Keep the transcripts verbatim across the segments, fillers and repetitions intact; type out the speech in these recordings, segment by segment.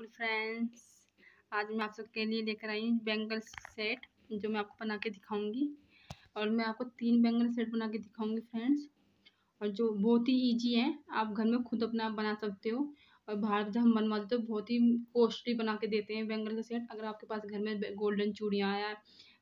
Friends, आज मैं आप सबके लिए लेकर आई हूँ बैंगल सेट जो मैं आपको बना के दिखाऊंगी। और मैं आपको तीन बैंगल सेट बना के दिखाऊंगी फ्रेंड्स, और जो बहुत ही इजी है। आप घर में खुद अपना बना सकते हो। और बाहर जब हम बनवाते हो बहुत ही कॉस्टली बना के देते हैं बैंगल का सेट। अगर आपके पास घर में गोल्डन चूड़ियाँ या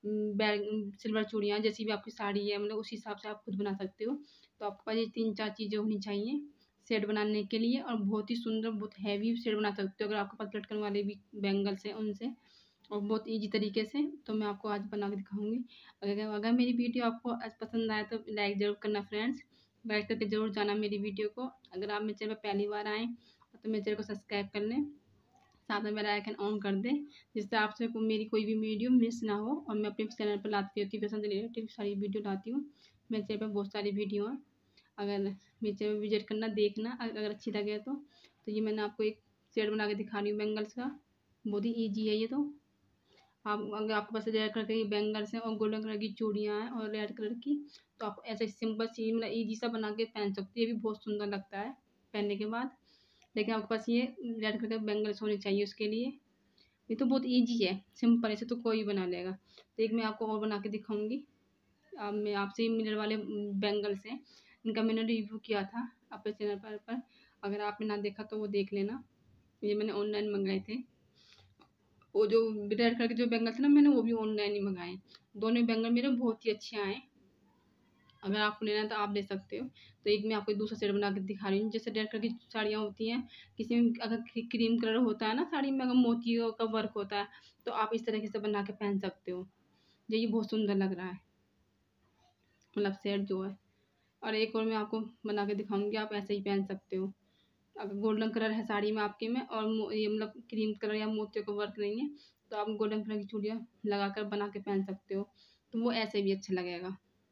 सिल्वर चूड़ियाँ जैसी भी आपकी साड़ी है, मतलब उस हिसाब से आप खुद बना सकते हो। तो आपके पास ये तीन चार चीज़ें होनी चाहिए सेट बनाने के लिए। और बहुत ही सुंदर, बहुत हैवी सेट बना सकते हो अगर आपके पास लटकन वाले भी बैंगल्स हैं उनसे, और बहुत इजी तरीके से। तो मैं आपको आज बना के दिखाऊंगी। अगर अगर मेरी वीडियो आपको आज पसंद आए तो लाइक ज़रूर करना फ्रेंड्स, लाइक करके ज़रूर जाना मेरी वीडियो को। अगर आप मेरे चैनल पर पहली बार आएँ तो मेरे चैनल को सब्सक्राइब कर लें, साथ में बेल आइकन ऑन कर दें, जिससे आपसे को मेरी कोई भी वीडियो मिस ना हो। और मैं अपने चैनल पर लाती रहती हूँ पसंद रिलेटेड सारी वीडियो लाती हूँ। मेरे चैनल पर बहुत सारी वीडियो हैं, अगर मेरे चैनल पर विजिट करना, देखना। अगर अच्छी लगे तो तो ये मैंने आपको एक सेट बना के दिखा रही हूँ बैंगल्स का। बहुत ही ईजी है ये। तो आप अगर आपके पास रेड कलर के बैंगल्स हैं और गोल्डन कलर की चूड़ियाँ हैं और रेड कलर की, तो आप ऐसे सिंपल सी मतलब ईजी सा बना के पहन सकते हैं। ये भी बहुत सुंदर लगता है पहनने के बाद। लेकिन आपके पास ये रेड कलर के बैंगल्स होने चाहिए उसके लिए। ये तो बहुत ईजी है, सिंपल, ऐसे तो कोई बना लेगा। तो एक मैं आपको और बना के दिखाऊंगी। अब मैं आपसे ही मिलर वाले बैंगल्स हैं, इनका मैंने रिव्यू किया था अपने चैनल पर, पर अगर आपने ना देखा तो वो देख लेना। ये मैंने ऑनलाइन मंगाए थे। वो जो रेड कलर के जो बैंगल थे ना, मैंने वो भी ऑनलाइन ही मंगाए। दोनों बैंगल मेरे बहुत ही अच्छे आए। अगर आपको लेना है तो आप ले सकते हो। तो एक मैं आपको दूसरा सेट बना के दिखा रही हूँ। जैसे रेड कलर की साड़ियाँ होती हैं, किसी में अगर क्रीम कलर होता है ना साड़ी में, अगर मोतियों का वर्क होता है, तो आप इस तरीके से बना के पहन सकते हो। ये बहुत सुंदर लग रहा है, मतलब सेट जो है। और एक और मैं आपको बना के दिखाऊंगी, आप ऐसे ही पहन सकते हो। अगर गोल्डन कलर है साड़ी में आपके में, और ये मतलब क्रीम कलर या मोतियों का वर्क नहीं है, तो आप गोल्डन कलर की चूड़ियाँ लगाकर बना के पहन सकते हो। तो वो ऐसे भी अच्छा लगेगा।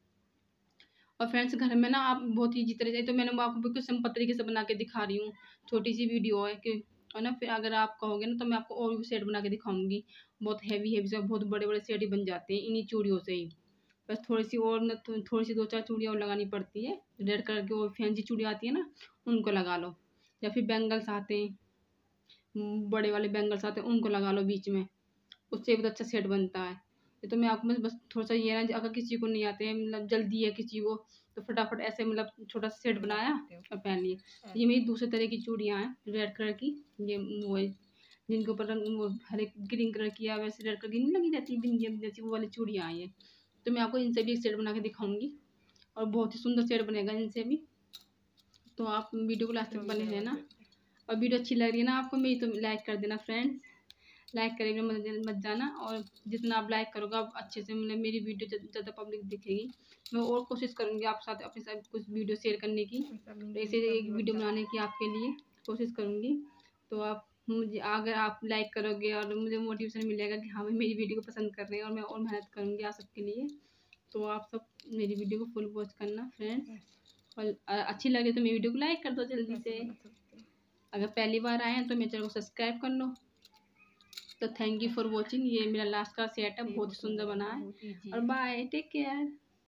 और फ्रेंड्स, घर में ना आप बहुत ईजी तरीके से, तो मैंने आपको बिल्कुल सिंपल तरीके से बना के दिखा रही हूँ। छोटी सी वीडियो है कि, और ना फिर अगर आप कहोगे ना तो मैं आपको और भी सेट बना के दिखाऊंगी। बहुत हैवी हैवी से, बहुत बड़े बड़े सेट ही बन जाते हैं इन्हीं चूड़ियों से ही। बस थोड़ी सी और न थो, थोड़ी सी दो चार चूड़ियाँ और लगानी पड़ती है। रेड कलर की वो फैंसी चूड़ियाँ आती है ना, उनको लगा लो। या फिर बैंगल्स आते हैं, बड़े वाले बैंगल्स आते हैं, उनको लगा लो बीच में, उससे बहुत अच्छा सेट बनता है। ये तो मैं आपको बस थोड़ा सा ये ना, अगर किसी को नहीं आते हैं, मतलब जल्दी है किसी को, तो फटाफट ऐसे मतलब छोटा सा सेट बनाया और पहन लिए। ये मेरी दूसरे तरह की चूड़ियाँ हैं रेड कलर की। ये वो जिनके ऊपर रंग वो हरे ग्रीन कलर की या वैसे रेड कलर की नहीं लगी रहती बिंदिया जैसी, वो वाली चूड़ियाँ आई हैं। तो मैं आपको इनसे भी एक सेट बना के दिखाऊंगी, और बहुत ही सुंदर सेट बनेगा इनसे भी। तो आप वीडियो को लास्ट तक बने रहना। और वीडियो अच्छी लग रही है ना आपको मेरी, तो लाइक कर देना फ्रेंड्स, लाइक करेंगे मत मत जाना। और जितना आप लाइक करोगे आप अच्छे से, मतलब मेरी वीडियो ज़्यादा पब्लिक दिखेगी। मैं और कोशिश करूँगी आप साथ अपने साथ कुछ वीडियो शेयर करने की, तो ऐसे एक वीडियो बनाने की आपके लिए कोशिश करूँगी। तो आप मुझे, अगर आप लाइक करोगे और मुझे मोटिवेशन मिलेगा कि हाँ भाई मेरी वीडियो को पसंद कर रहे हैं, और मैं और मेहनत करूँगी आप सबके लिए। तो आप सब मेरी वीडियो को फुल वॉच करना फ्रेंड्स, और अच्छी लगे तो मेरी वीडियो को लाइक कर दो जल्दी से। अगर पहली बार आए हैं तो मेरे चैनल को सब्सक्राइब कर लो। तो थैंक यू फॉर वॉचिंग। ये मेरा लास्ट का सेट है, बहुत सुंदर बना है। और बाय, टेक केयर।